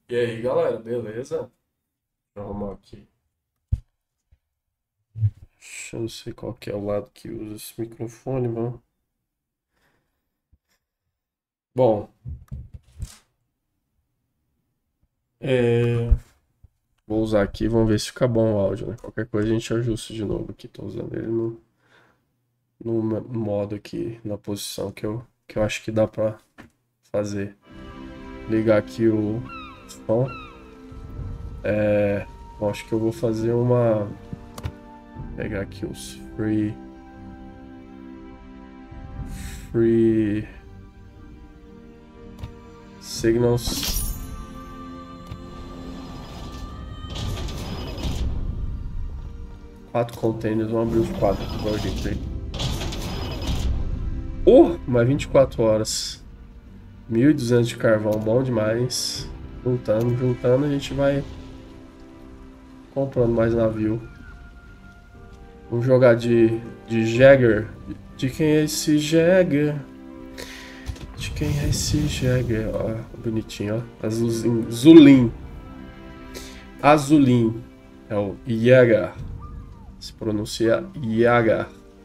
E aí, galera, beleza? Deixa eu arrumar aqui. Eu não sei qual que é o lado que usa esse microfone, mano. Bom, é... vou usar aqui, vamos ver se fica bom o áudio, né? Qualquer coisa a gente ajusta de novo aqui. Tô usando ele no modo aqui, na posição que eu acho que dá pra fazer. Ligar aqui o som. Bom, acho que eu vou fazer uma... Pegar aqui os free signals. Quatro containers, vamos abrir os quatro aqui, igual a gente tem. Mais 24 horas. 1.200 de carvão, bom demais. Juntando, a gente vai comprando mais navio. Vamos jogar de Jagger. De quem é esse Jagger? De quem é esse Jagger? Ó, bonitinho, ó. Azulzinho. Zulin. Azulin. É o Jäger. Se pronuncia Jäger.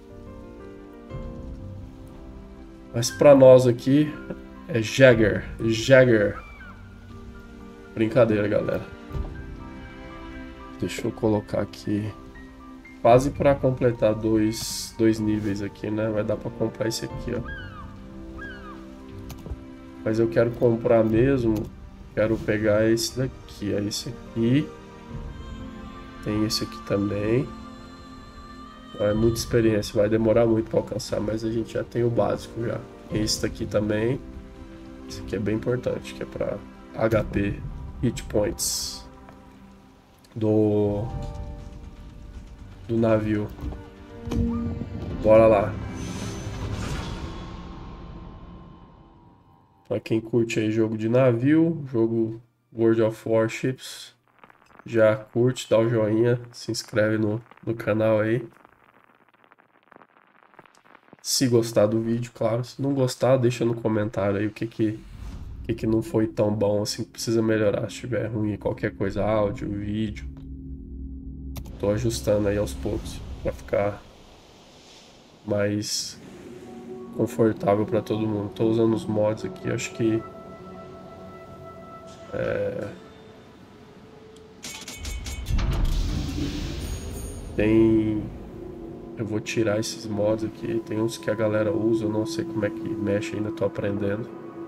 Mas pra nós aqui é Jagger. Jagger. Brincadeira, galera. Deixa eu colocar aqui. Quase para completar dois níveis aqui, né? Vai dar para comprar esse aqui, ó. Mas eu quero comprar mesmo. Quero pegar esse daqui. É esse aqui. Tem esse aqui também. É muita experiência. Vai demorar muito para alcançar. Mas a gente já tem o básico já. Esse daqui também. Esse aqui é bem importante. Que é para HP. Hit points. Do navio. Bora lá. Pra quem curte aí jogo de navio, jogo World of Warships, já curte, dá o joinha, se inscreve no canal aí. Se gostar do vídeo, claro. Se não gostar, deixa no comentário aí o que não foi tão bom assim, que precisa melhorar. Se tiver ruim qualquer coisa, áudio, vídeo. Tô ajustando aí aos poucos pra ficar mais confortável para todo mundo. Tô usando os mods aqui, acho que tem... Eu vou tirar esses mods aqui. Tem uns que a galera usa, eu não sei como é que mexe ainda, tô aprendendo.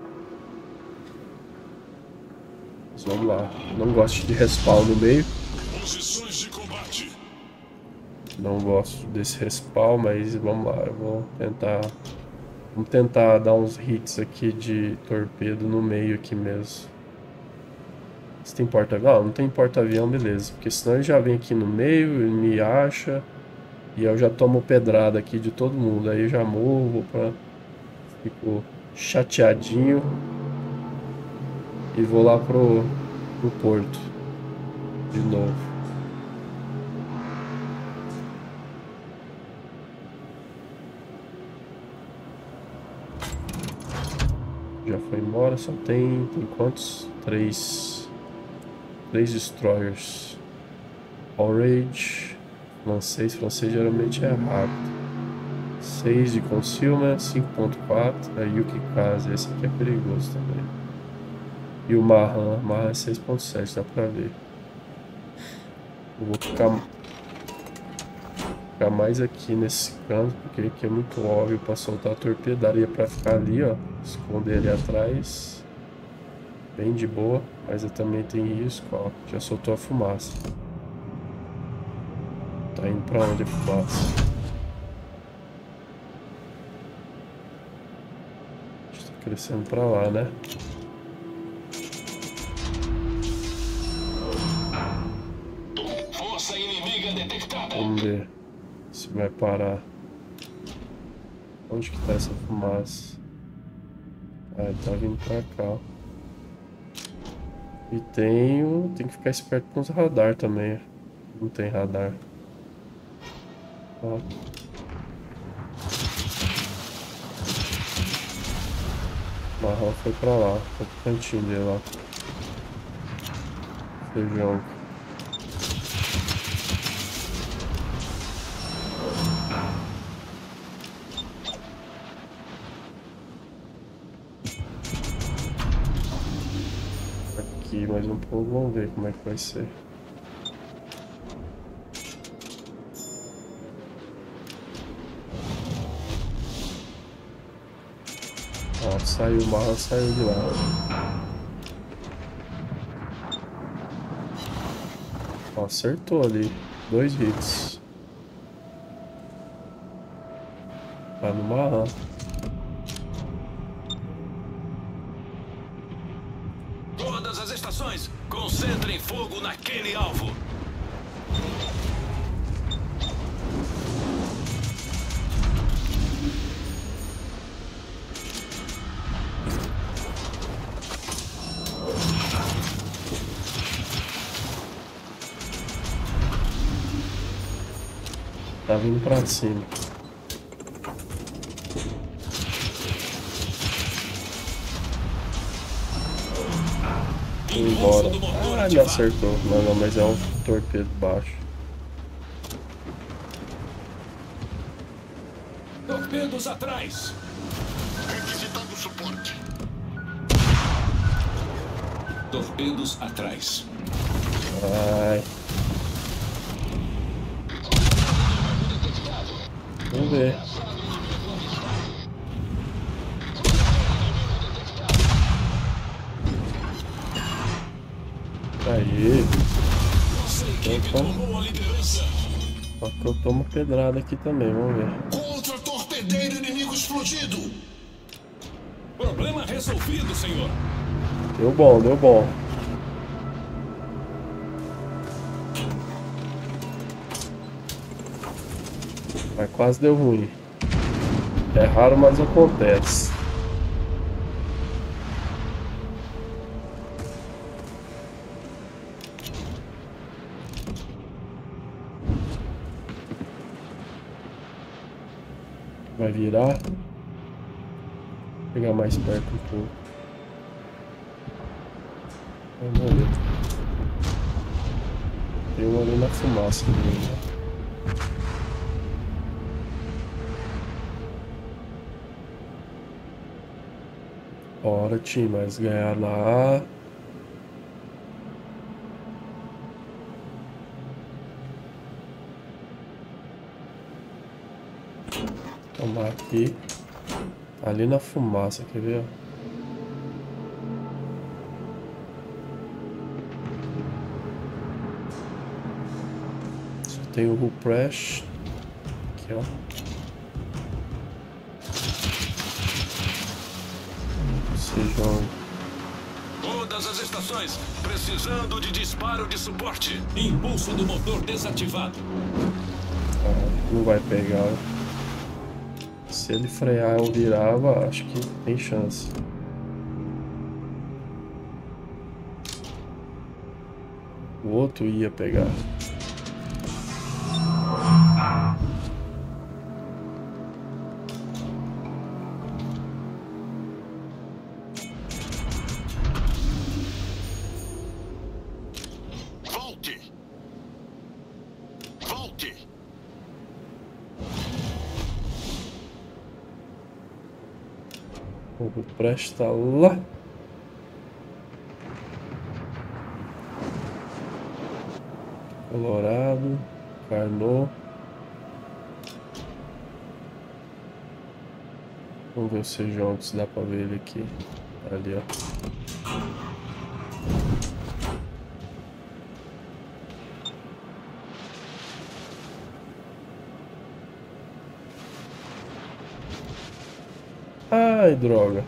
Mas vamos lá. Não gosto de respawn no meio. Posições de combate. Não gosto desse respawn, mas vamos lá. Eu vou tentar... Vamos tentar dar uns hits aqui de torpedo no meio aqui mesmo. Se tem porta-avião? Não tem porta-avião, beleza. Porque senão ele já vem aqui no meio, ele me acha. E eu já tomo pedrada aqui de todo mundo. Aí eu já morro, fico chateadinho. E vou lá pro porto. De novo. Já foi embora, só tem quantos? Três destroyers. Orange. Francês geralmente é rápido. 6 de concealment, 5.4. A Yuki Kaze, esse aqui é perigoso também. E o Mahan é 6.7, dá pra ver. Eu vou ficar mais aqui nesse canto, porque aqui é muito óbvio pra soltar a torpedaria pra ficar ali, ó. Esconder ali atrás. Bem de boa, mas eu também tenho risco, ó. Já soltou a fumaça. Tá indo pra onde a fumaça? Está crescendo pra lá, né? Força inimiga detectada. Vamos ver se vai parar. Onde que tá essa fumaça? Ah, tá vindo pra cá, ó. E tem que ficar esperto com os radar também. Não tem radar. Ó. O Marrom foi pra lá, foi pro cantinho dele lá. Feijão. Aqui mais um pouco, vamos ver como é que vai ser. Ó, saiu mal, saiu de lá. Ó, acertou ali. 2 hits. Tá no marra. Todas as estações, concentrem fogo naquele alvo. Tá vindo pra cima. Embora. Ah, me acertou. Não, mas é um torpedo baixo. Torpedos atrás. Requisitando suporte. Torpedos atrás. Ai. Vamos ver. Aí. Só que eu tomo pedrada aqui também, vamos ver. Contra-torpedeiro inimigo explodido. Problema resolvido, senhor. Deu bom, deu bom. Mas quase deu ruim. É raro, mas acontece. Vai virar. Vou pegar mais perto um pouco. Vamos ver. Tem um ali na fumaça também. Bora, time, mas ganhar lá. Tomar aqui. Ali na fumaça, quer ver? Só tem o Rupresh. Aqui, ó. Sejam. Todas as estações, precisando de disparo de suporte. Impulso do motor desativado. Ah, não vai pegar. Se ele frear ou virava, acho que tem chance. O outro ia pegar. Volte. Volte. O Rupresh tá lá. Colorado. Carnot. Vamos ver o Sejong, se dá pra ver ele aqui. Ali, ó. Ai, droga.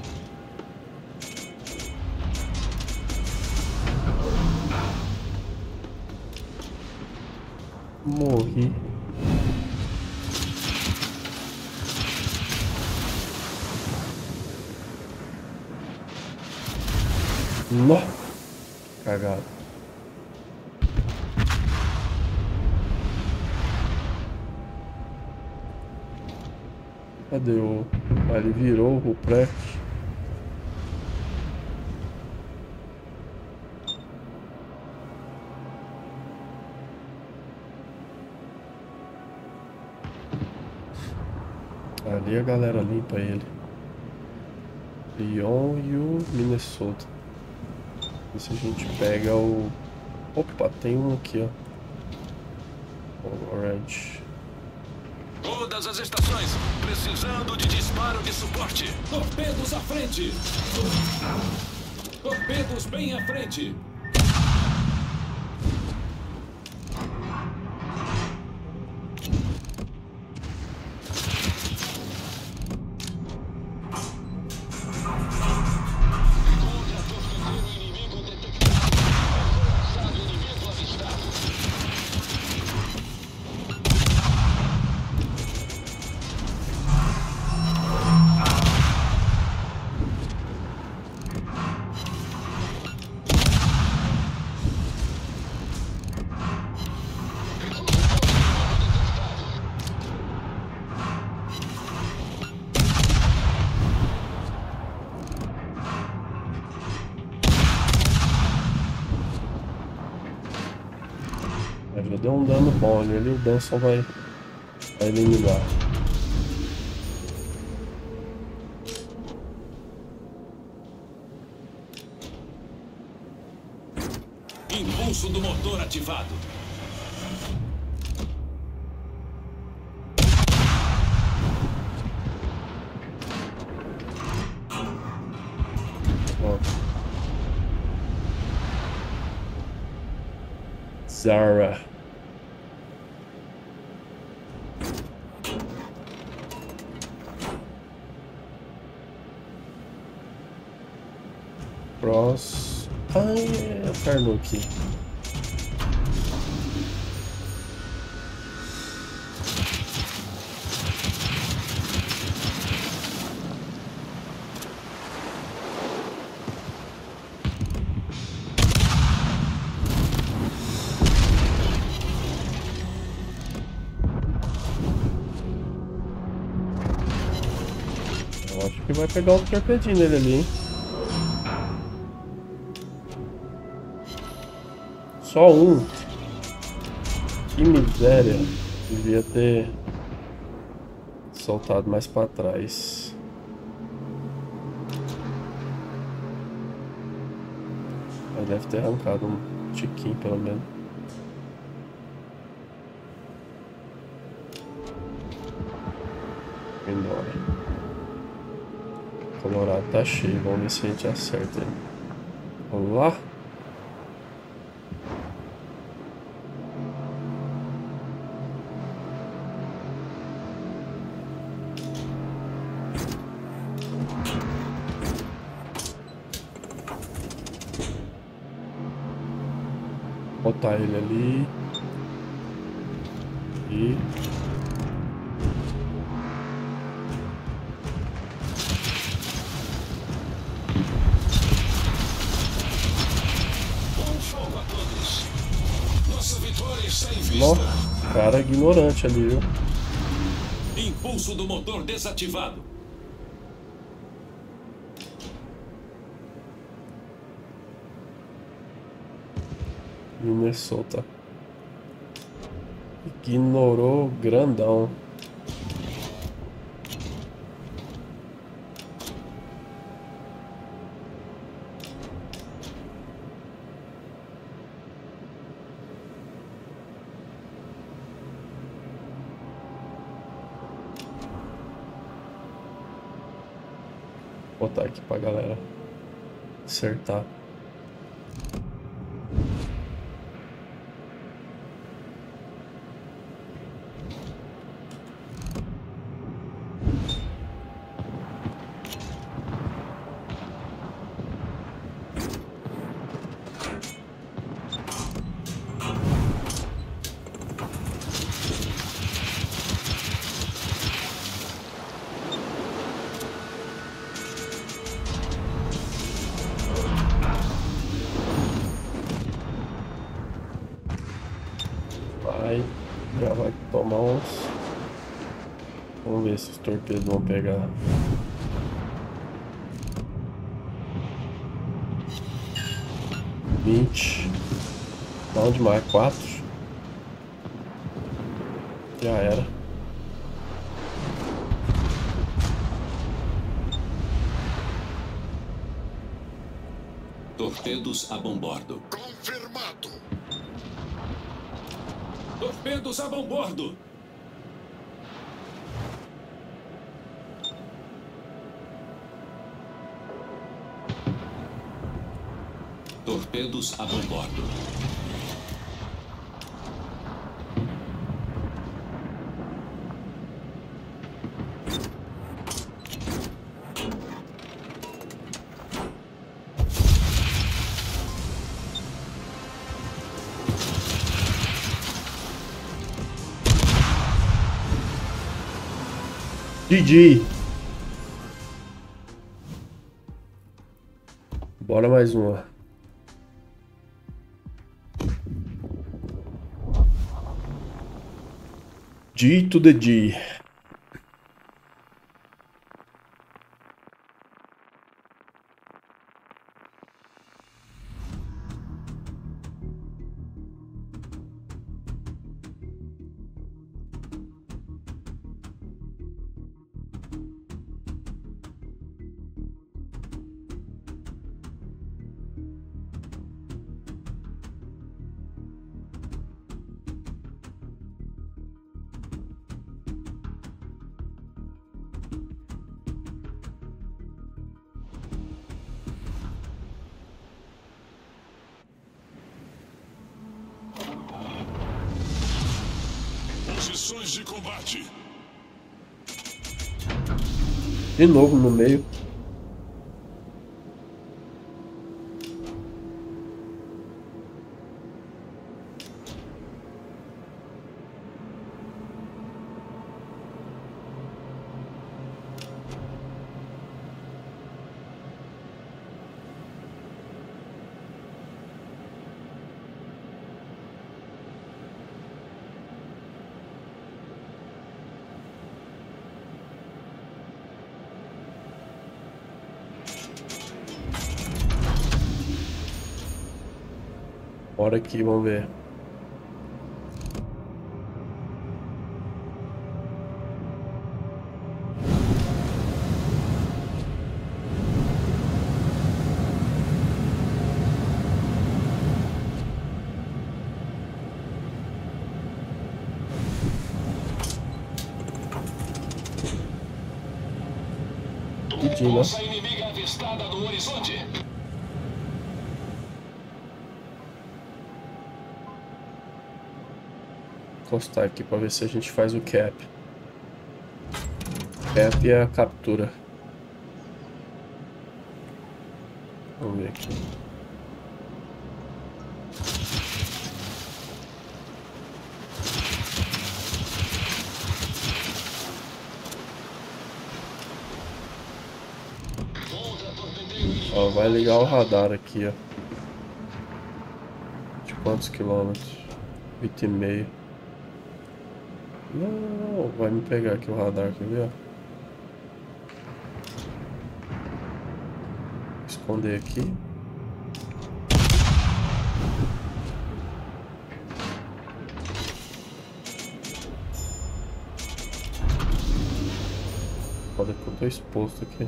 Morri. Nó. Cagado. Cadê o... Ah, ele virou o Rupresh. Ali a galera limpa ele. Lyon e o Minnesota. E se a gente pega o... Opa, tem um aqui, ó. O Orange. Todas as estações precisando de disparo de suporte. Torpedos à frente. Torpedos bem à frente. Já deu um dano bom ali, o Benson vai eliminar. Impulso do motor ativado. Zara. Cross. Ai, é o Carnuck. Eu acho que vai pegar o torpedinho dele ali, hein? Só um. Que miséria. Devia ter soltado mais pra trás. Mas deve ter arrancado um tiquinho pelo menos. Embora. O Colorado tá cheio. Vamos ver se a gente acerta ele. Vamos lá. Botar ele ali e Bom jogo a todos. Nossa vitória está em vista. nossa, cara ignorante ali, viu? Impulso do motor desativado. Minnesota ignorou grandão. Vou botar aqui pra galera acertar. Já vai tomar uns. Vamos ver se os torpedos vão pegar. Bom demais, 4. Já era. Torpedos a bombordo. Confirmado. Torpedos a bombordo. Torpedos a bombordo. GG. Bora mais uma. G to the G. Posições de combate. De novo no meio. Bora aqui, vamos ver. Força inimiga avistada no horizonte. Encostar aqui para ver se a gente faz o cap. Cap é a captura. Vamos ver aqui. Ó, vai ligar o radar aqui, ó. De quantos quilômetros? 8,5. Não, vai me pegar aqui o radar, quer ver? Esconder aqui. Foda que eu tô exposto aqui.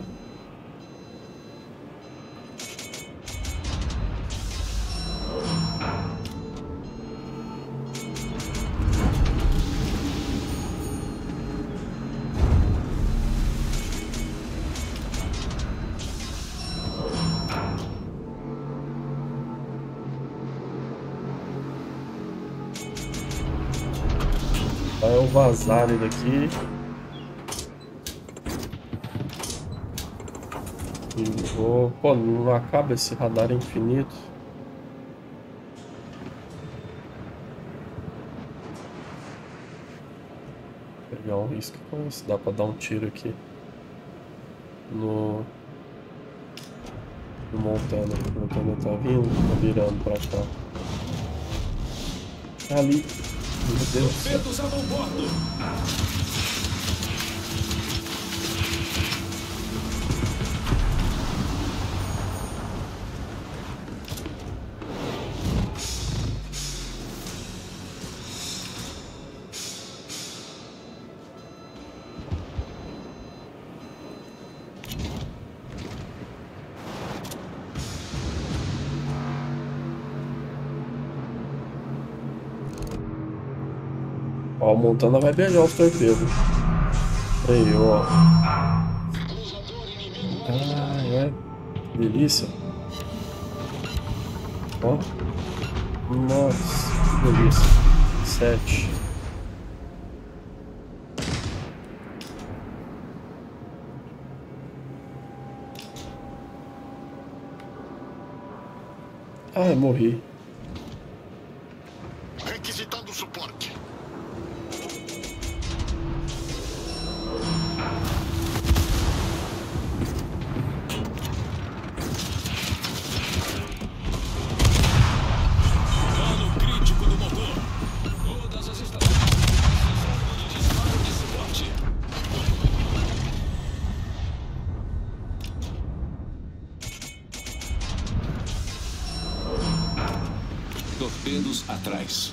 Vai vazar ele daqui. E vou... Pô, não acaba esse radar infinito. Vou pegar um risco com isso. Dá pra dar um tiro aqui. No Montana. O Montana tá vindo, tá virando pra cá. Tá ali. Meu Deus do céu. Torpedos a bombordo. Ó, a Montana vai beijar os torpedos. Aí, ó. Ai, é. Que delícia. Ó. Nossa, que delícia. 7. Ai, morri. Requisitando suporte. Dano crítico do motor. Todas as estações precisando de disparo de suporte. Torpedos atrás.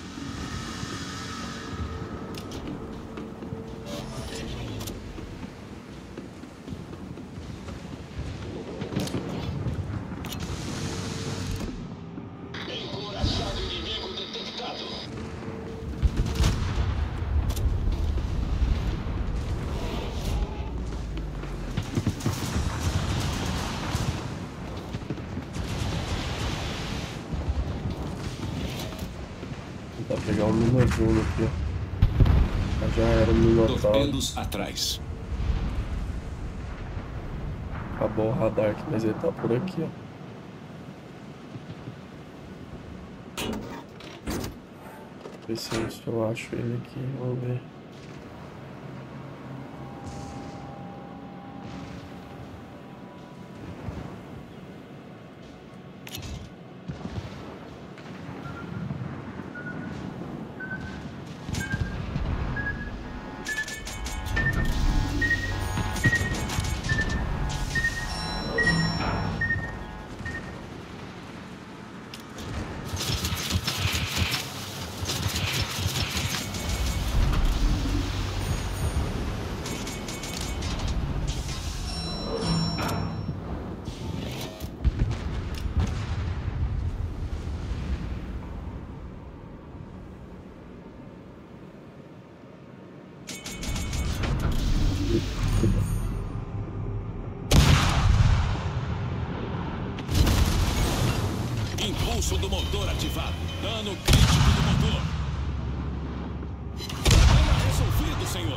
Encoraçado inimigo detectado. Vou tentar pegar um Minojuno aqui, ó. Já era o Minotauro. Torpedos atrás. Acabou o radar aqui, mas ele tá por aqui, ó. Ver se eu acho ele aqui, vamos ver. Impulso do motor ativado. Dano crítico do motor. Problema resolvido, senhor.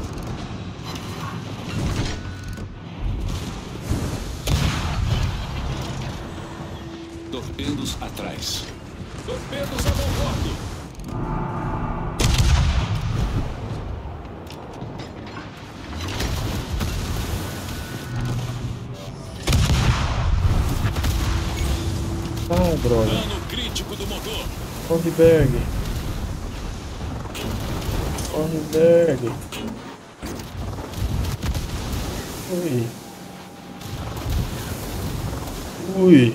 Torpedos atrás. Torpedos a bom bordo. Ah, droga. Dano crítico do motor. Corre, Berg. Corre, Berg. Ui. Ui.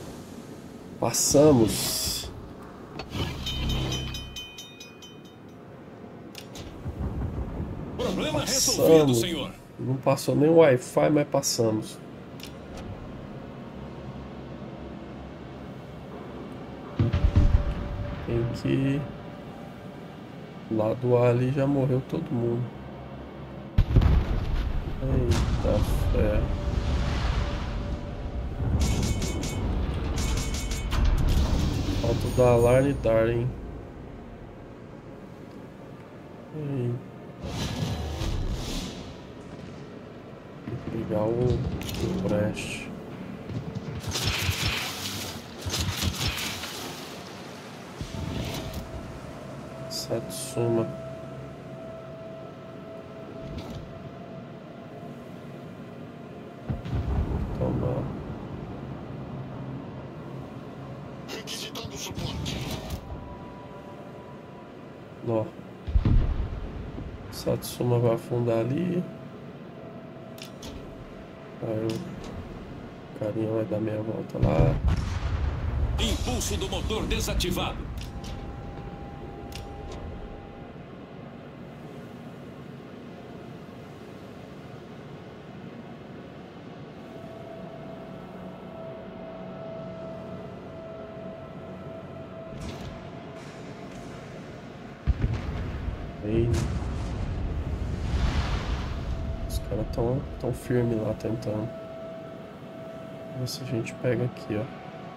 Passamos. Problema resolvido, senhor. Não passou nem o Wi-Fi, mas passamos. Tem que... Lá do ar ali já morreu todo mundo. Eita fé. Falta o da Alarne Dar, hein? Eita. Tem que ligar o Brest. Satsuma. Toma. Requisitando suporte. Ó. Satsuma vai afundar ali. Aí o carinha vai dar meia volta lá. Impulso do motor desativado. Ei. Os caras tão firmes lá tentando. Ver se a gente pega aqui, ó.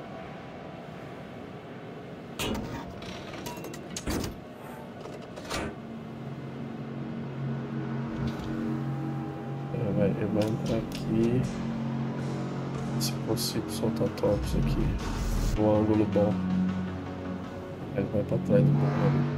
Ele vai entrar aqui. Se eu consigo soltar topos aqui. Um ângulo bom. Ele vai pra trás do bom.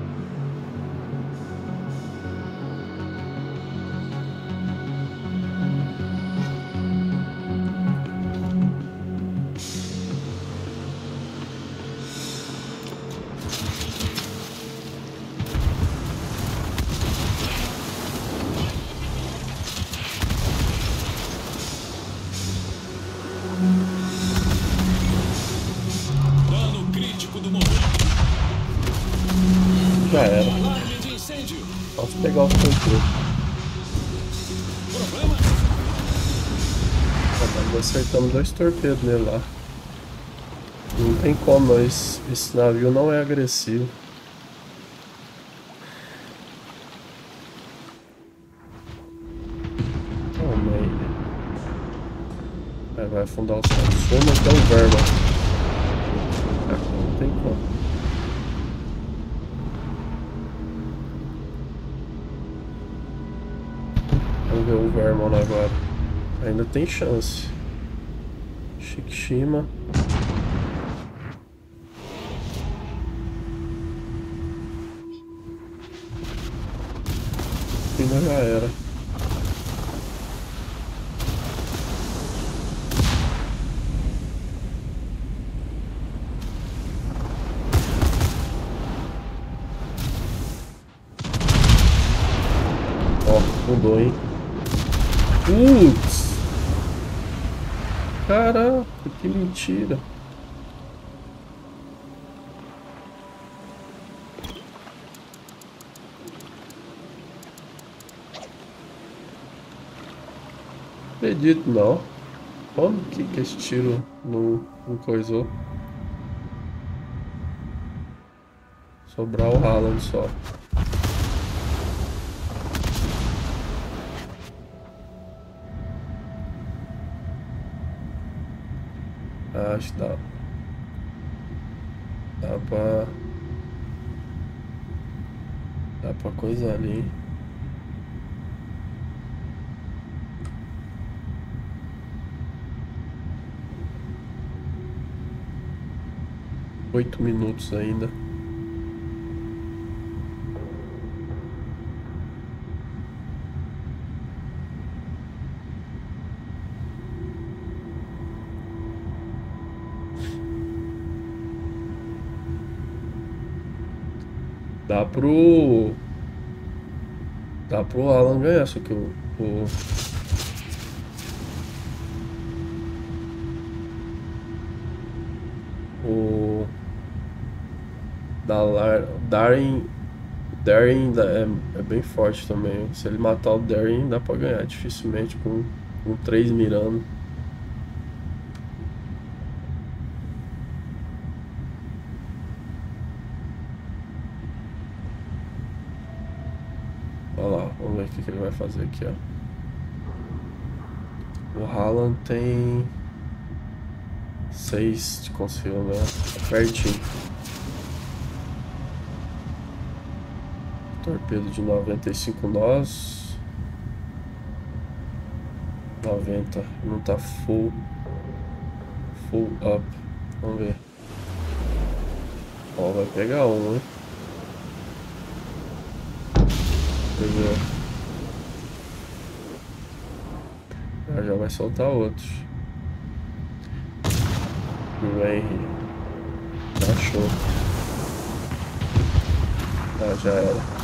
Dano crítico do motor. Já era. Alarme de incêndio. Posso pegar o controle. Problema? Nós acertamos 2 torpedos nele lá. Não tem como, esse navio não é agressivo. Vai afundar o Satsuma, então o Verma. Não tem como. Vamos ver o Vermon agora. Ainda tem chance. Shikishima. Ainda já era. Mudou, hein? Putz! Caraca, que mentira! Não acredito não. Como que esse tiro não coisou? Sobrar o Haaland só. Acho que dá pra coisar ali, hein? Oito minutos ainda. Dá pro Alan ganhar, só que o Darin é bem forte também. Se ele matar o Darin, dá pra ganhar dificilmente com 3 mirando. Olha lá, vamos ver o que ele vai fazer aqui, ó. O Haaland tem 6 de concealment, tá pertinho. Torpedo de 95 nós. 90, não tá full up. Vamos ver. Ó, vai pegar um, hein? Pegou. Já vai soltar outros. O Henry. Achou. Já era.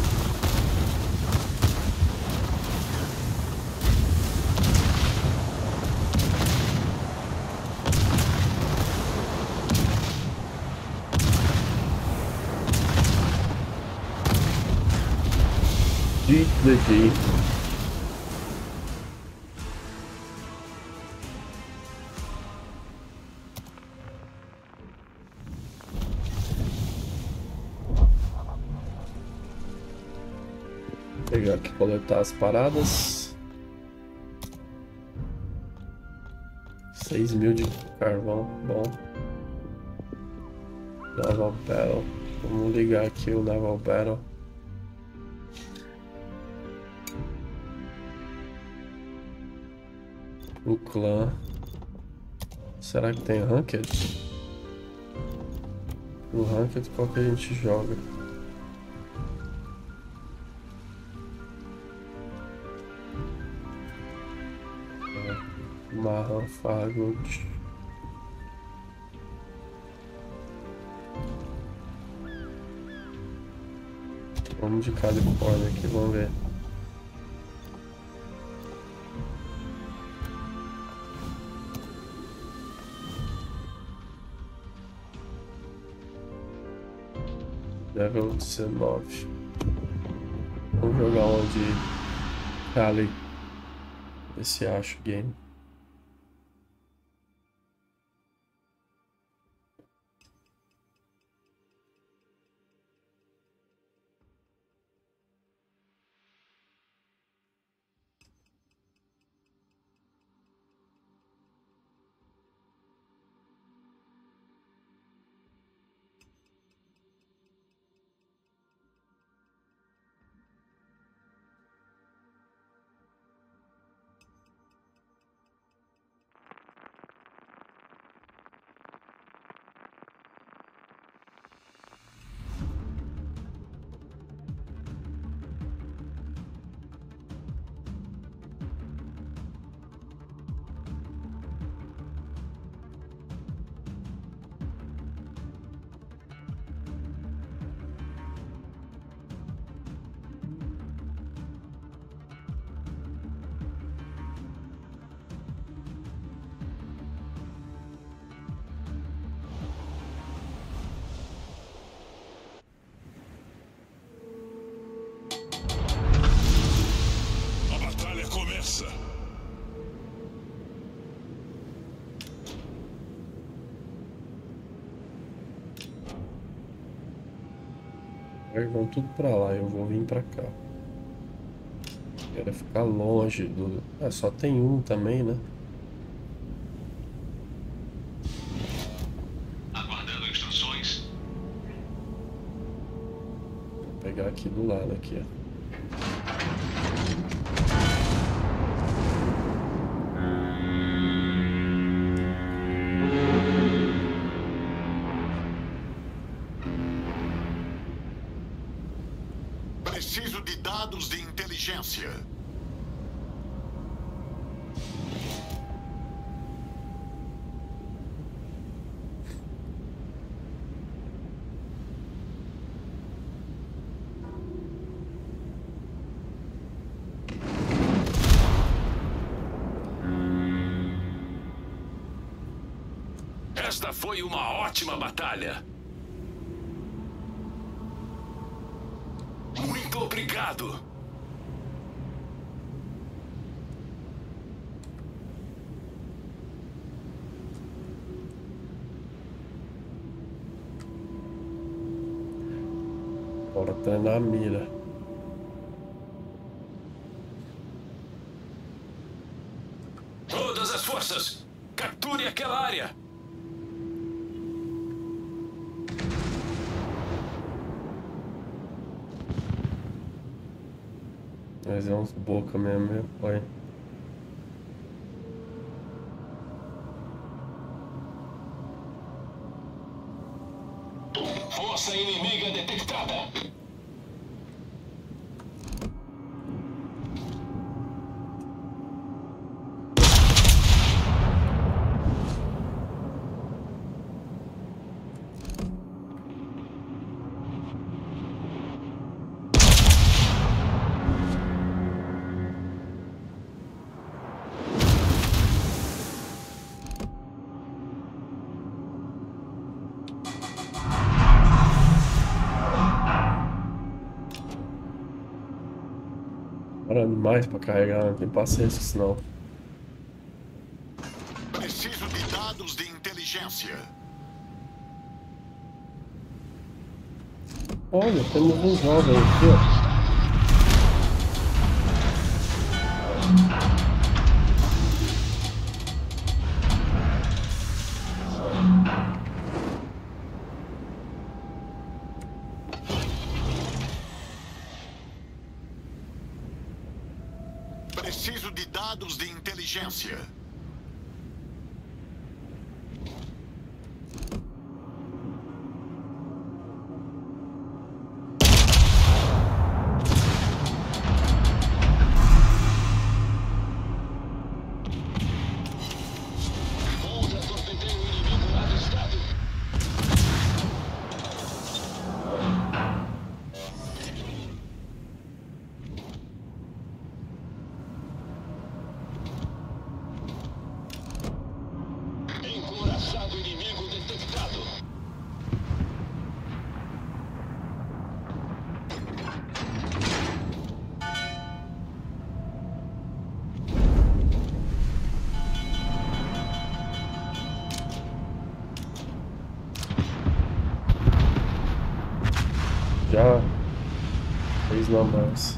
GG. pegar aqui, coletar as paradas. 6.000 de carvão, bom. Naval Battle. Vamos ligar aqui o Naval Battle. O clã. Será que tem Ranked? No Ranked, qual que a gente joga? Marran Fargold. Vamos de Califórnia aqui, vamos ver. Level 19. Vamos jogar onde Cali. Ver se acho o game. Vão tudo pra lá, eu vou vir pra cá. Quero ficar longe do... Ah, só tem um também, né? Aguardando instruções. Vou pegar aqui do lado, aqui, ó. Preciso de dados de inteligência. Esta foi uma ótima batalha. Muito obrigado. Bora treinar a mira. Todas as forças, capture aquela área. Mas é uns boca mesmo, meu pai. Força inimiga detectada. Demora demais pra carregar, não tem paciência senão. Preciso de dados de inteligência. Olha, temos um jovem aqui, ó. dados de inteligência. Já fez não mais.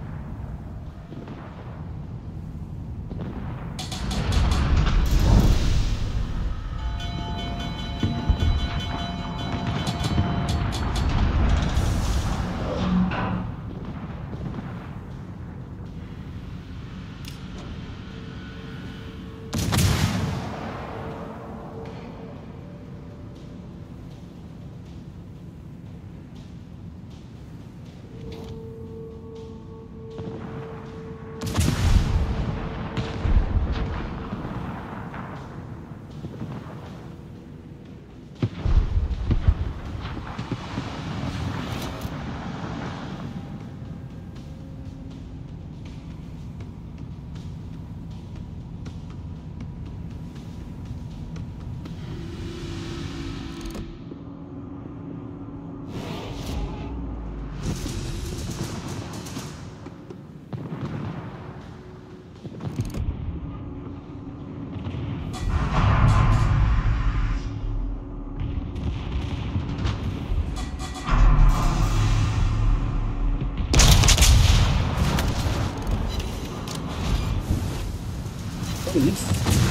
Isso.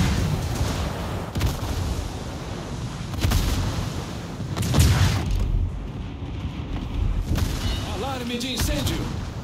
Alarme de incêndio.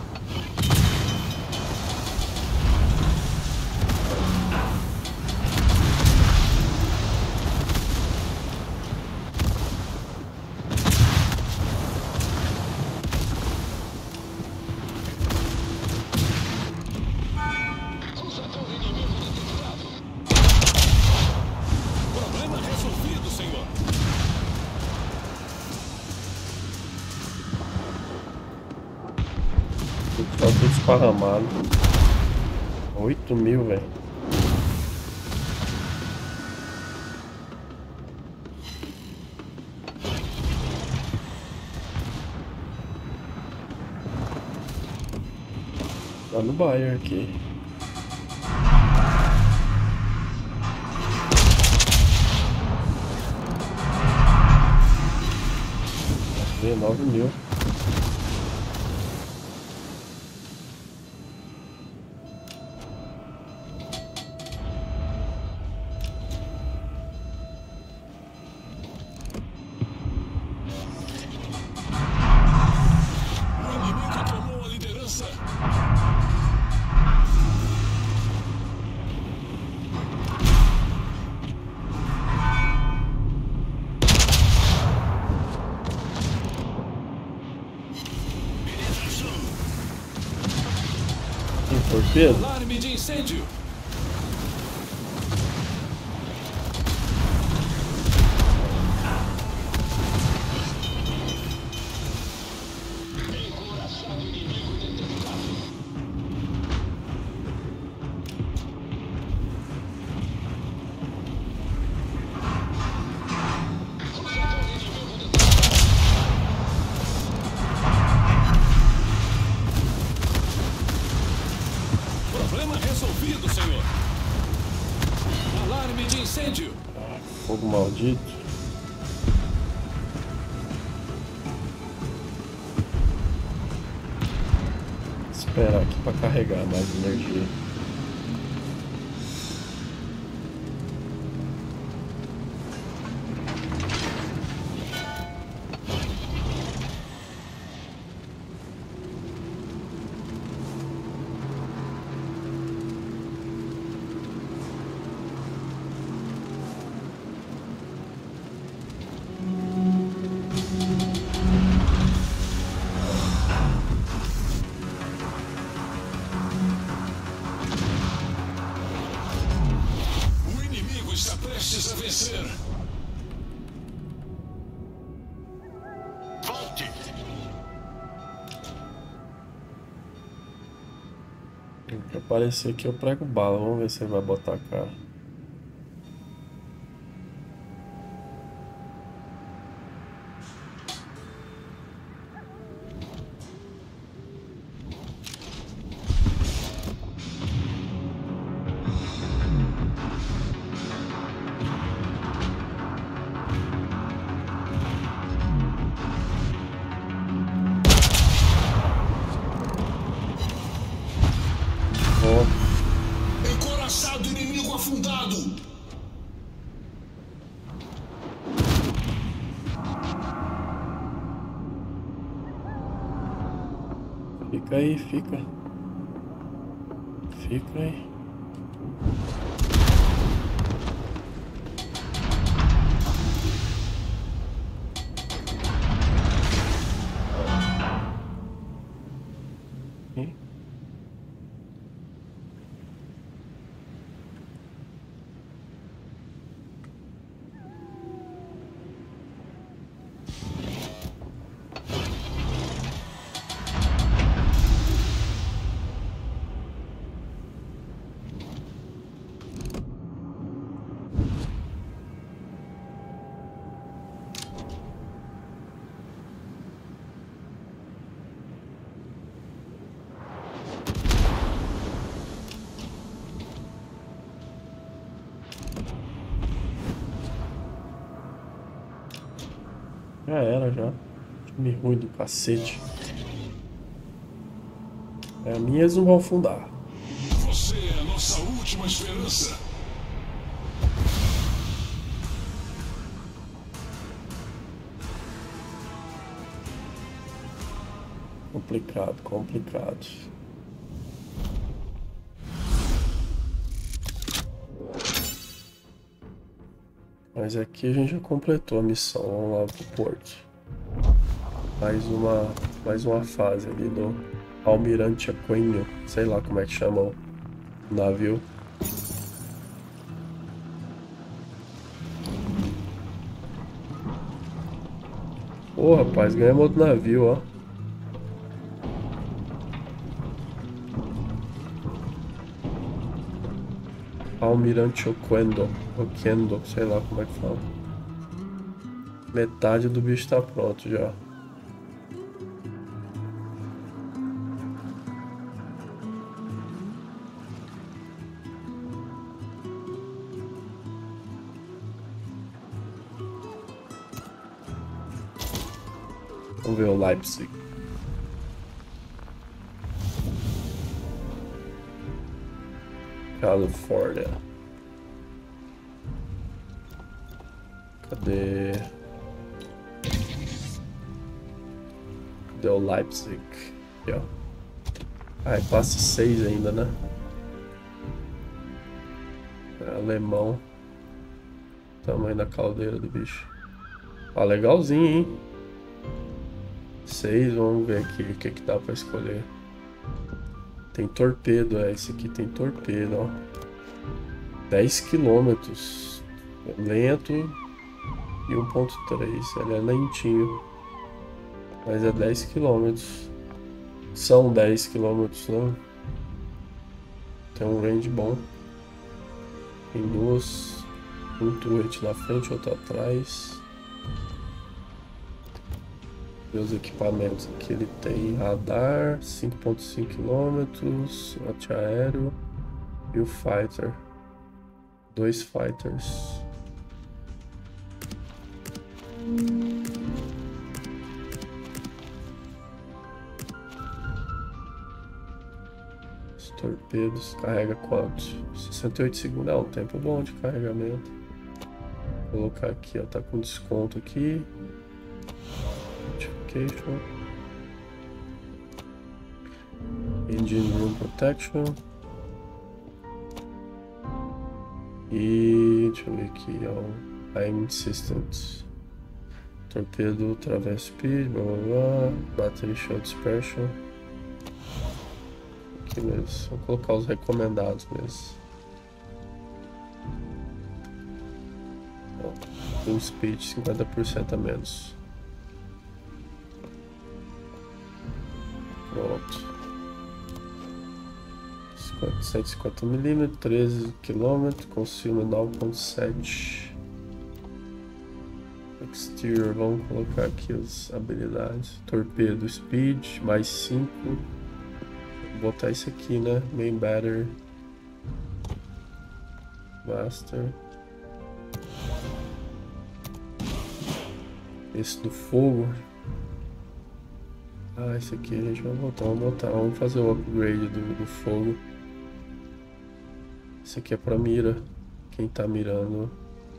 Tá tudo esparramado. 8.000, velho. Tá no Bayer aqui. Vê 9.000. Torpedo? Alarme de incêndio. Problema resolvido, senhor. Alarme de incêndio. Fogo maldito. Esperar aqui para carregar mais energia. Sempre que aparecer aqui eu prego bala. Vamos ver se ele vai botar a cara. Encoraçado inimigo afundado. Fica aí, fica. Fica aí. Já era, já. Time ruim do cacete. É a minha, eles não vão afundar. Você é a nossa última esperança. Complicado, complicado. Mas aqui a gente já completou a missão. Vamos lá pro porto. Mais uma fase ali do Almirante Aquino. Sei lá como é que chama o navio. Pô, rapaz, ganhamos outro navio, ó. Almirante Oquendo, sei lá como é que fala. Metade do bicho tá pronto já. Vamos ver o Leipzig. Califórnia. Cadê? Cadê o Leipzig? Aqui, ó. Ah, é classe 6 ainda, né? É alemão. Tamanho da caldeira do bicho. Ah, legalzinho, hein? 6, vamos ver aqui o que dá pra escolher. Tem torpedo, esse aqui tem torpedo, ó. 10 km. Lento e 1.3. Ele é lentinho. Mas é 10 km. São 10 km, né? Tem um range bom. Tem duas. Um turret na frente, outro atrás. E os equipamentos aqui, ele tem radar, 5.5 km, antiaéreo e o fighter. 2 fighters. Os torpedos carrega quanto? 68 segundos, é um tempo bom de carregamento. Vou colocar aqui, ó, tá com desconto aqui. Engine Room Protection. E deixa eu ver aqui, ó. Aim Systems. Torpedo, Traverse Speed, blá blá blá. Battery Shot Dispersion. Aqui mesmo. Vou colocar os recomendados mesmo. Full Speed 50% a menos. Pronto. 150 mm, 13 km, consumo 9.7. Exterior, vamos colocar aqui as habilidades. Torpedo, speed, mais 5. Vou botar isso aqui, né? Main battery. Master. Esse do fogo. Ah, esse aqui a gente vai botar, vamos fazer o upgrade do fogo. Esse aqui é pra mira. Quem tá mirando.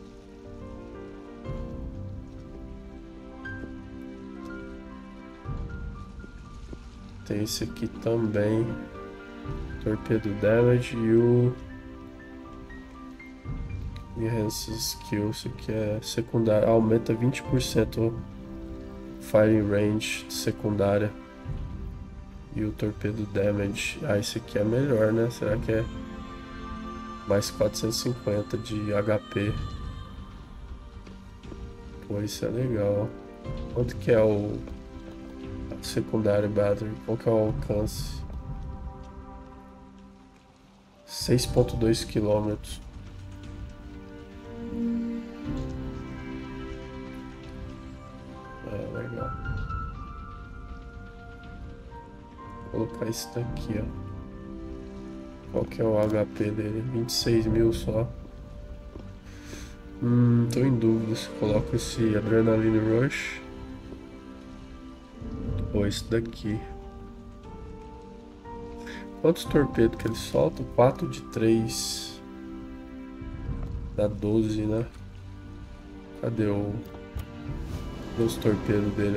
Tem esse aqui também. Torpedo damage e o Enhance skill. Isso aqui é secundário. Aumenta 20% firing range de secundária. E o torpedo damage. Ah, esse aqui é melhor, né? Será que é mais 450 de HP? Pô, isso é legal. Quanto que é o secundário battery? Qual que é o alcance? 6.2 km. É legal. Vou colocar esse daqui, ó. Qual que é o HP dele? 26 mil só. Tô em dúvida se coloco esse Adrenaline Rush ou esse daqui. Quantos torpedos que ele solta? 4 de 3. Dá 12, né? Cadê os torpedos dele?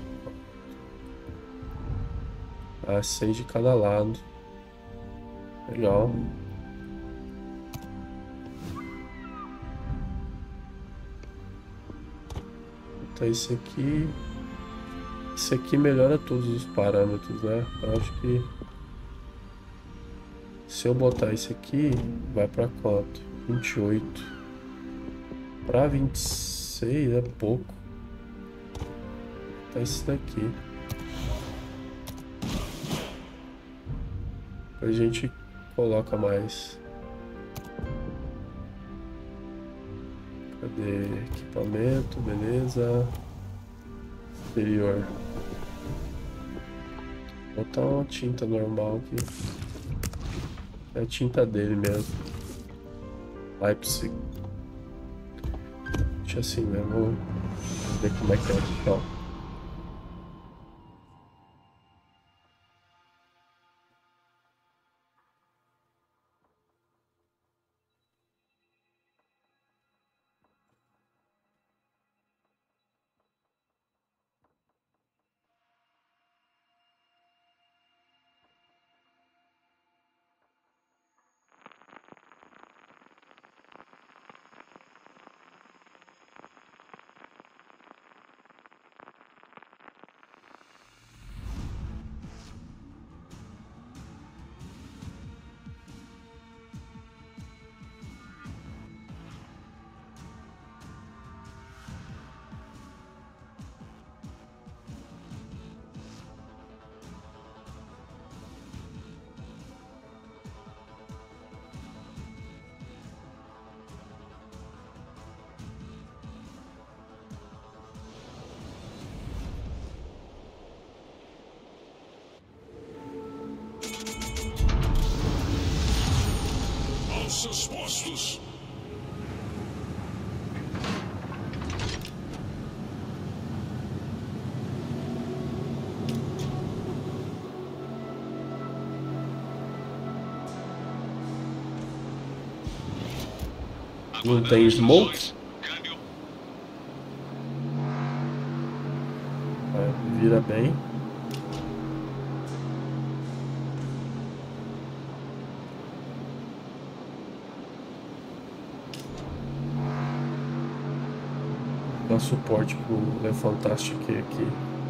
Ah, 6 de cada lado. Legal. Então esse aqui. Esse aqui melhora todos os parâmetros, né? Eu acho que se eu botar esse aqui, vai pra quanto? 28. Pra 26 é pouco. Tá esse daqui. A gente coloca mais. Cadê? Equipamento, beleza. Exterior. Vou botar uma tinta normal aqui. É a tinta dele mesmo. Leipzig. Deixa assim mesmo. Vamos ver como é que é o chão. Seus postos. Não tem smoke? Vira bem. Dá suporte pro Fantastic aqui.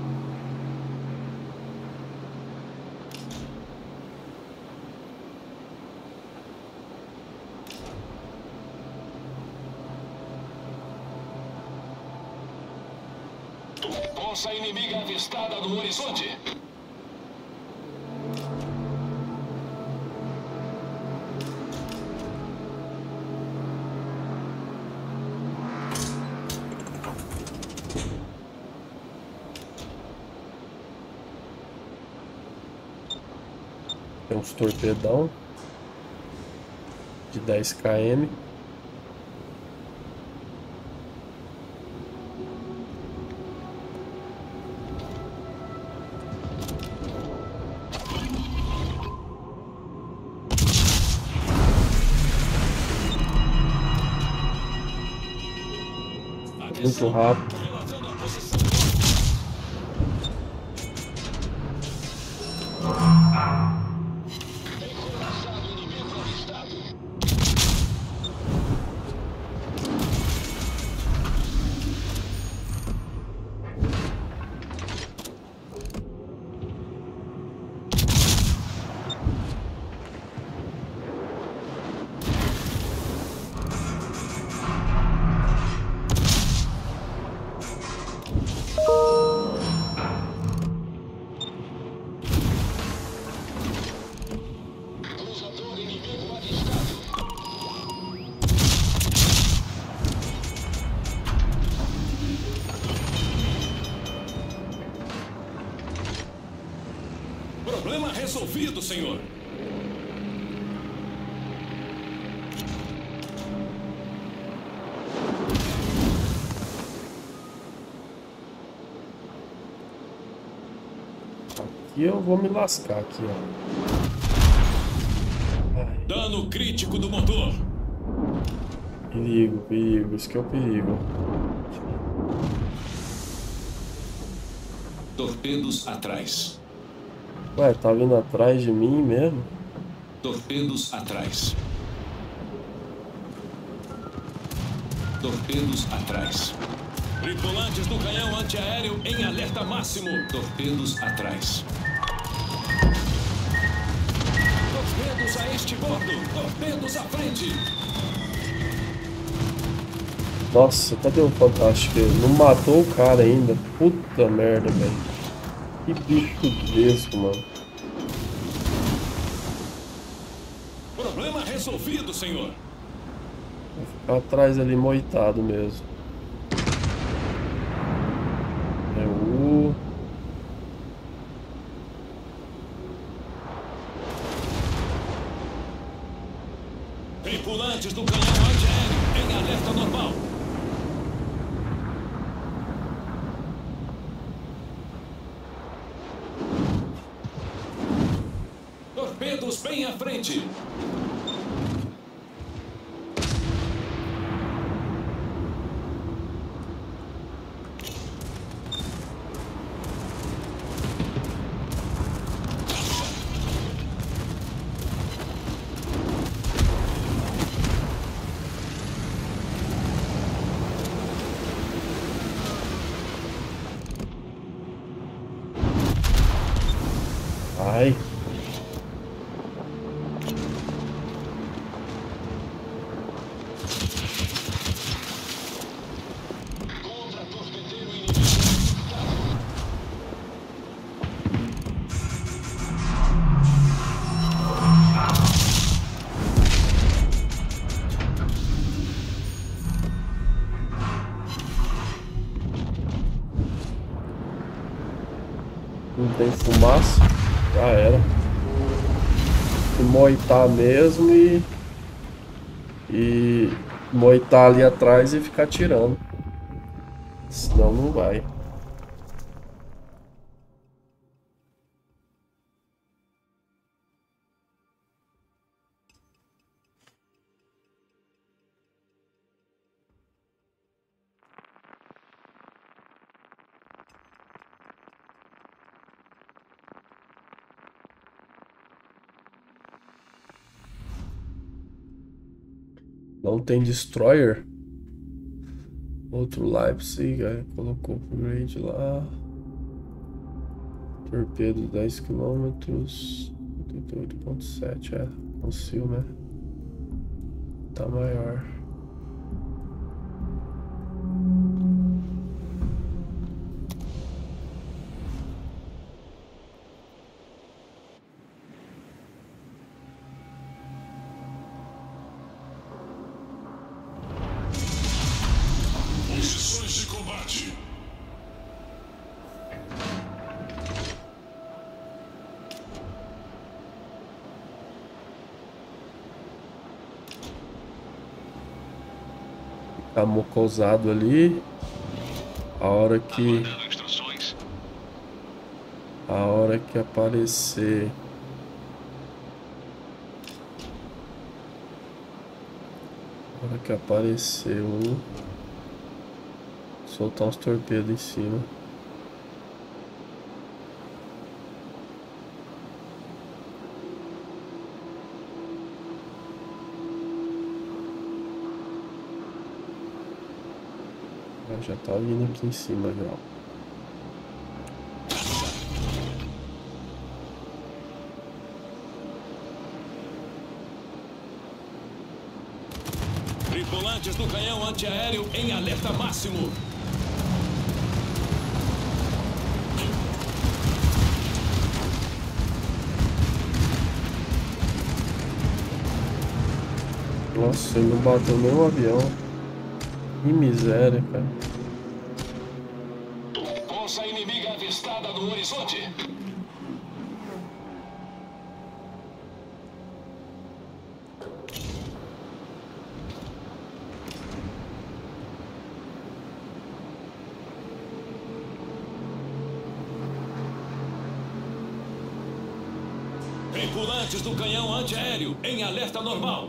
Força inimiga avistada no horizonte. Tem uns torpedão de 10 km. Muito rápido. Problema resolvido, senhor. Aqui eu vou me lascar aqui, ó. Ai. Dano crítico do motor. Perigo, perigo. Isso que é o perigo. Torpedos atrás. Ué, tá vindo atrás de mim mesmo? Torpedos atrás. Torpedos atrás. Tripulantes do canhão antiaéreo em alerta máximo. Torpedos atrás. Torpedos a este bordo. Torpedos à frente. Nossa, cadê o fantástico? Não matou o cara ainda. Puta merda, velho. Que bicho desco, mano. Problema resolvido, senhor. Vou ficar atrás ali, moitado mesmo. É o... Tripulantes do canhão antiaéreo em alerta normal. Torpedos bem à frente. Ai. Não tem fumaça, já era. Se moitar mesmo e moitar ali atrás e ficar tirando. Senão não vai. Não tem destroyer. Outro Leipzig, aí colocou upgrade lá. Torpedo 10 km. 88.7, é. Consigo, né? Tá maior. Posições de combate. Tá mocosado ali. A hora que aparecer. A hora que aparecer um. Soltar uns torpedos em cima. Já tá vindo aqui em cima já. Tripulantes do canhão antiaéreo em alerta máximo. Nossa, ele não bateu nenhum avião. Que miséria, cara. Força inimiga avistada no horizonte. Tripulantes do canhão antiaéreo em alerta normal.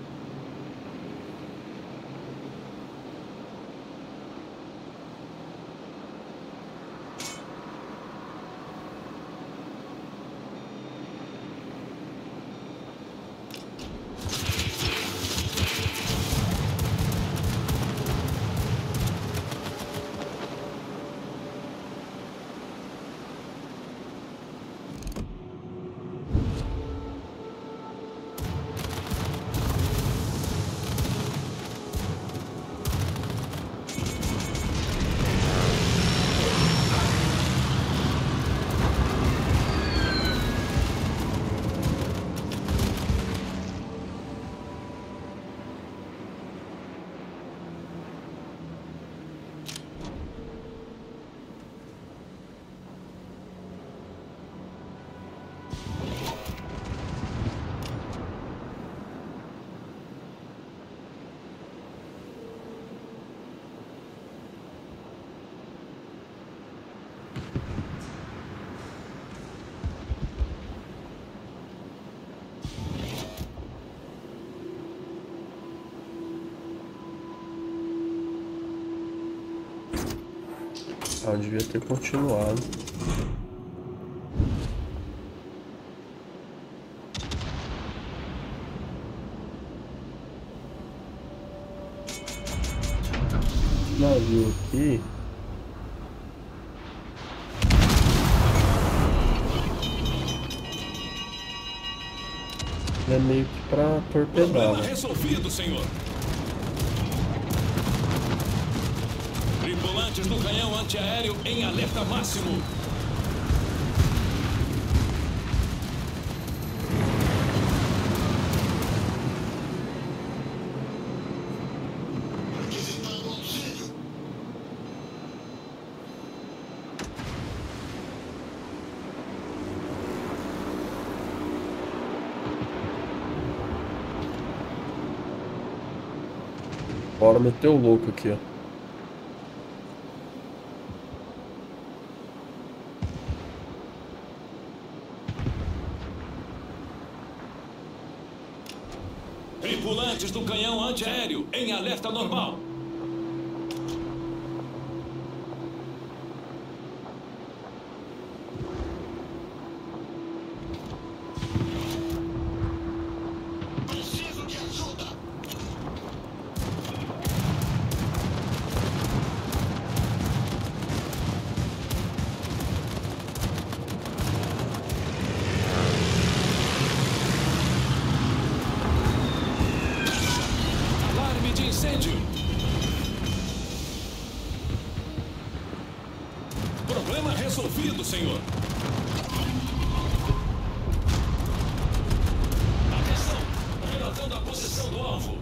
Ah, eu devia ter continuado. Esse navio aqui. É meio que pra torpedar, Problema né? resolvido, senhor. Tripulantes do canhão antiaéreo em alerta máximo. Bora meter o louco aqui, ó. Tripulantes do canhão antiaéreo em alerta normal. Preciso de ajuda. Alarme de incêndio. Problema resolvido, senhor. Atenção! Relatando a posição do alvo.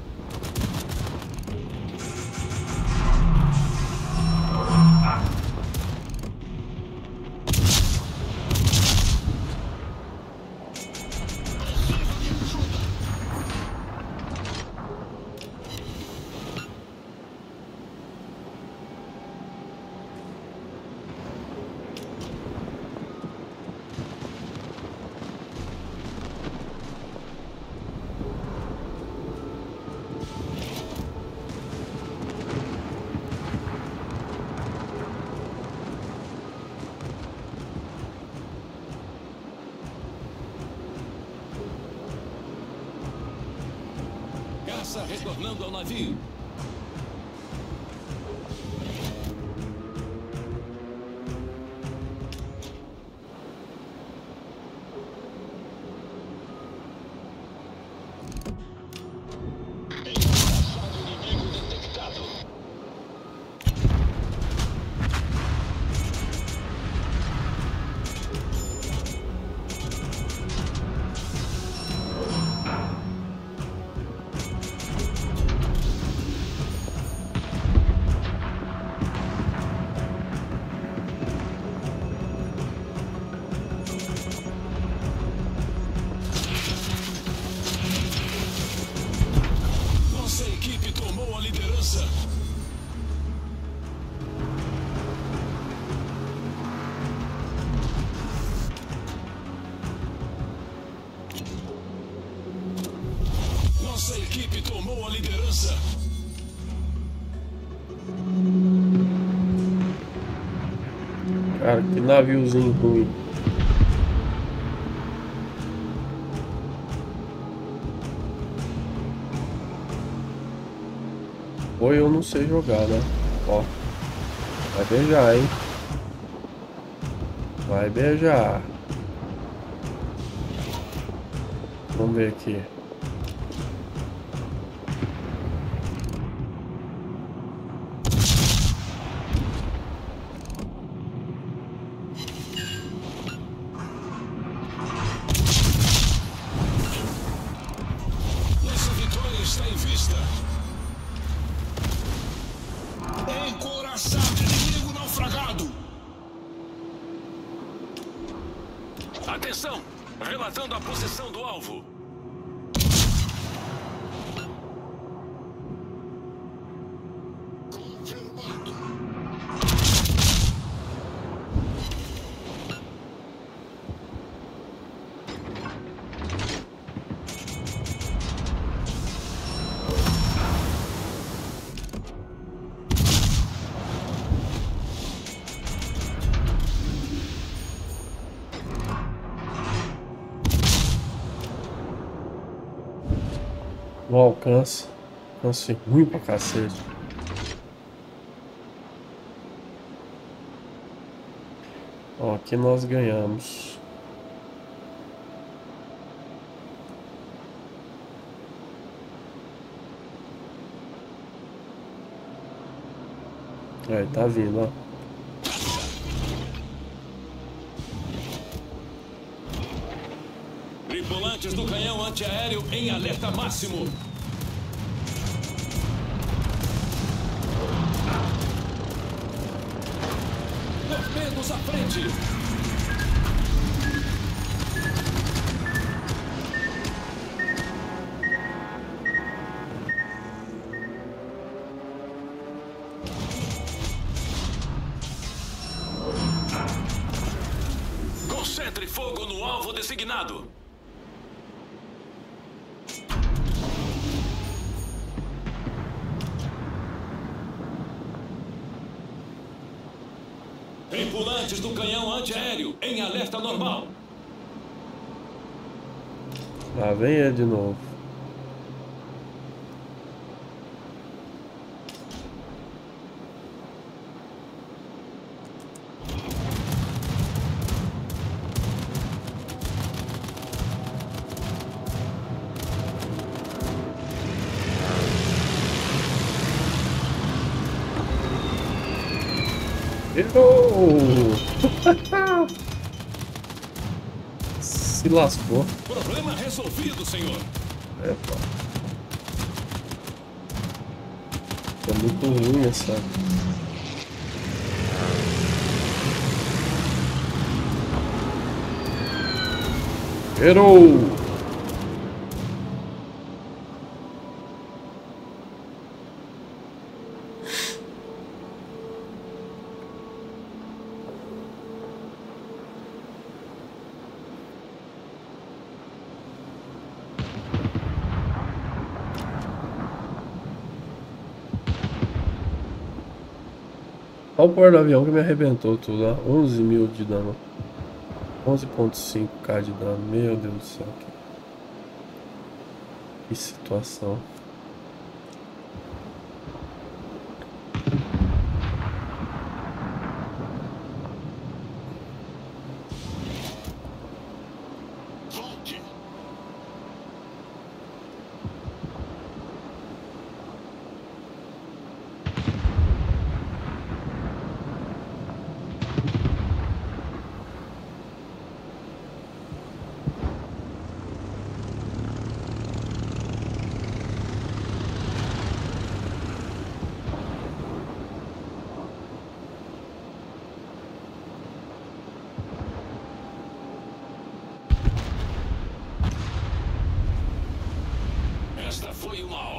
Segurança retornando ao navio. Nossa equipe tomou a liderança. Cara, que naviozinho ruim. Ou eu não sei jogar, né? Ó. Vai beijar, hein? Vai beijar. Vamos ver aqui. Nossa vitória está em vista. Encoraçado, inimigo naufragado. Atenção! Relatando a posição do alvo. Confirmado. No alcance. Alcance ruim pra cacete. Ó, aqui nós ganhamos. Aí, tá vindo, ó. Tripulantes do canhão antiaéreo em alerta máximo. Torpedos à frente. Concentre fogo no alvo designado. Tripulantes do canhão antiaéreo em alerta normal. Lá vem ele de novo. Errou! Se lascou. Problema resolvido, senhor. É, pá. É muito ruim essa. Errou! Olha o poder do avião que me arrebentou tudo, ó. 11 mil de dano. 11.5k de dano. Meu Deus do céu. Que situação.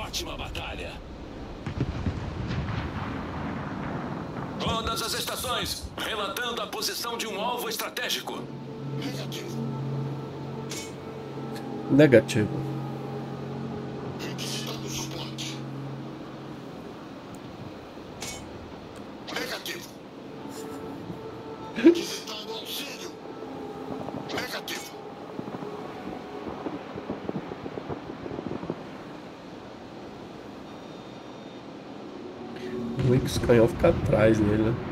ótima batalha. Todas as estações, relatando a posição de um alvo estratégico. Negativo. Negativo. Requisitando suporte. Negativo. Requisitando auxílio. Negativo. O ruim que os canhão fica atrás nele, né?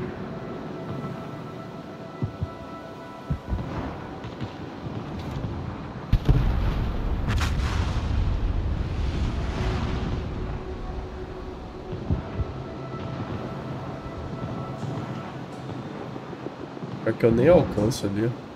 É que eu nem alcanço ali, ó.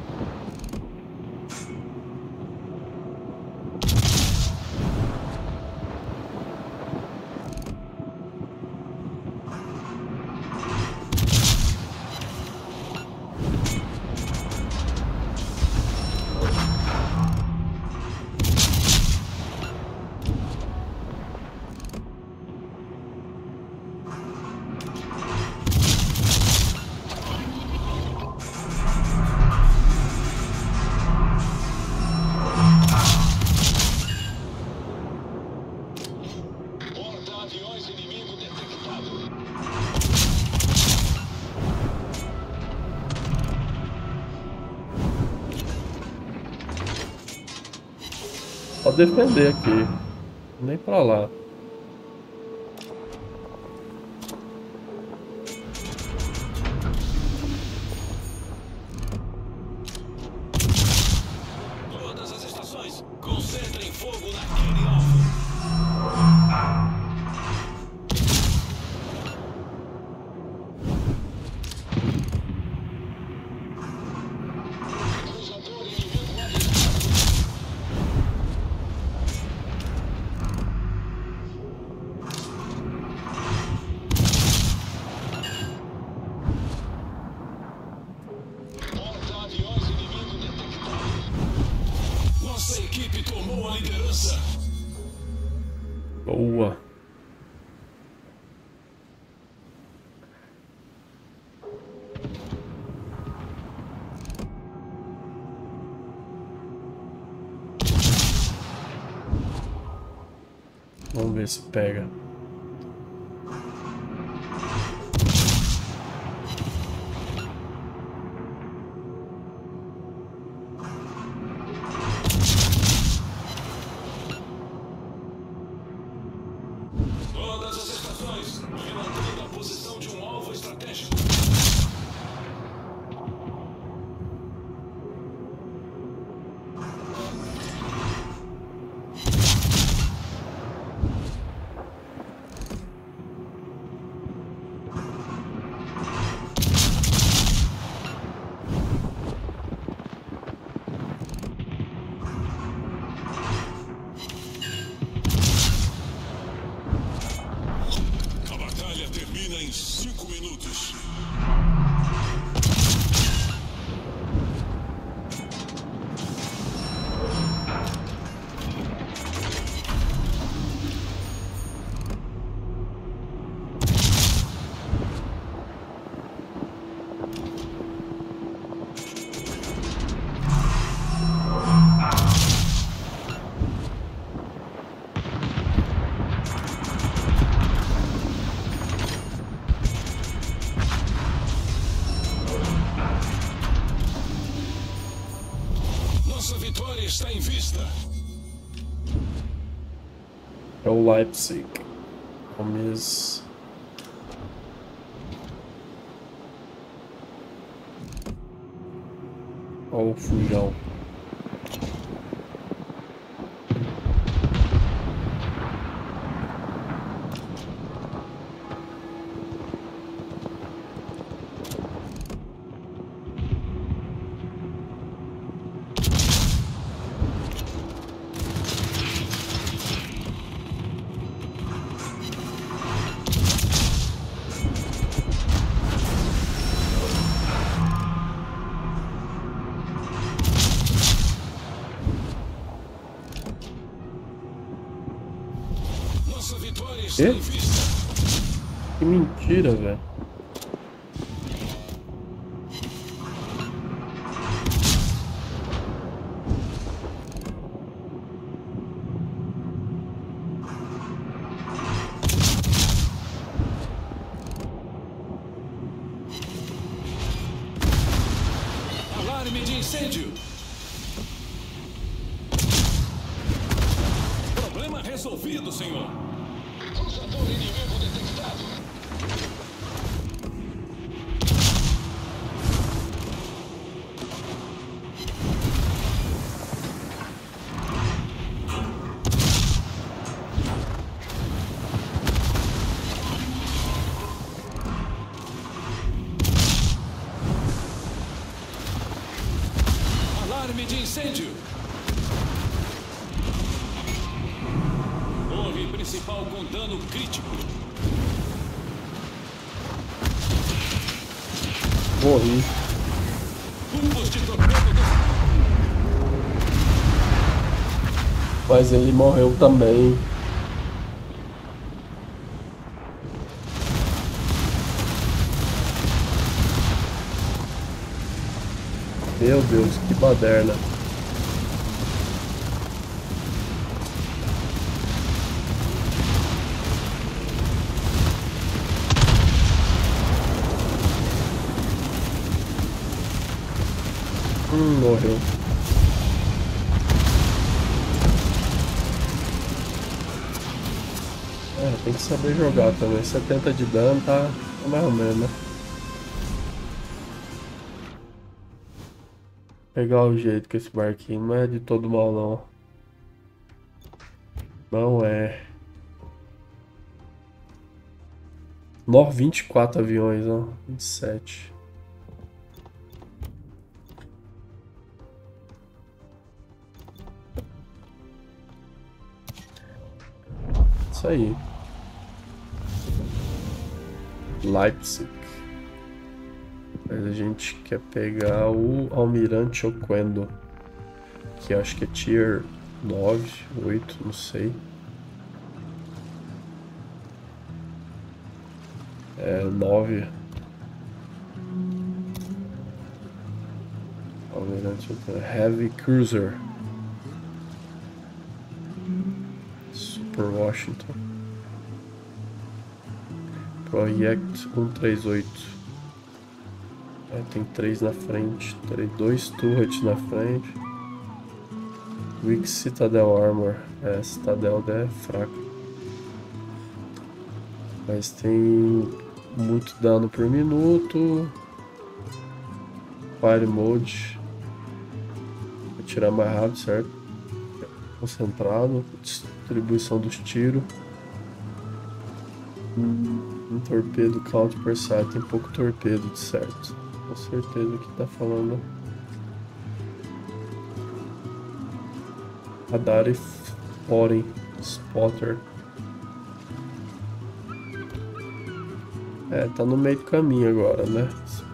Porta-aviões inimigo detectado. Pode defender aqui. Nem pra lá. Todas as estações, concentrem fogo naquele alvo. Cruzador inimigo avistado. Porta-aviões inimigo detectado. Nossa equipe tomou a liderança. Boa. Vamos ver se pega. Todas as estações, relatando a posição de um alvo estratégico. A batalha termina em 5 minutos. Nossa vitória está em vista. É o Leipzig. Vamos. Olha o fujão. está em vista. Que mentira, velho. Alarme de incêndio. Problema resolvido, senhor. Cruzador inimigo detectado. Alarme de incêndio. Torre principal com dano crítico. Morri. Tubos de torpedo do... Mas ele morreu também. Meu Deus, que baderna. Morreu. Tem que saber jogar também. 70 de dano tá mais ou menos, né? Pegar o jeito com esse barquinho. Não é de todo mal, não. Não é. 24 aviões, ó. 27. Isso aí. Leipzig. Mas a gente quer pegar o Almirante Oquendo, que acho que é tier 9, 8, não sei. É 9. Almirante Oquendo. Heavy Cruiser. Super Washington. Project 138. Tem 3 na frente, 2 turrets na frente. Weak Citadel Armor. Citadel é fraca. Mas tem muito dano por minuto. Fire Mode. Vou tirar mais rápido, certo? Concentrado. Distribuição dos tiros. Um torpedo count per side. Tem pouco torpedo, de certo. Com certeza que tá falando. Radar e spotter. Tá no meio do caminho agora, né?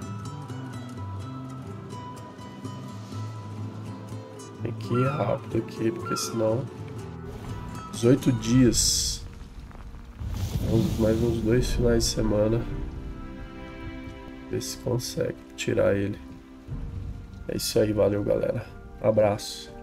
Tem que ir rápido aqui, porque senão... 18 dias. Mais uns 2 finais de semana. Ver se consegue tirar ele. É isso aí, valeu galera. Abraço.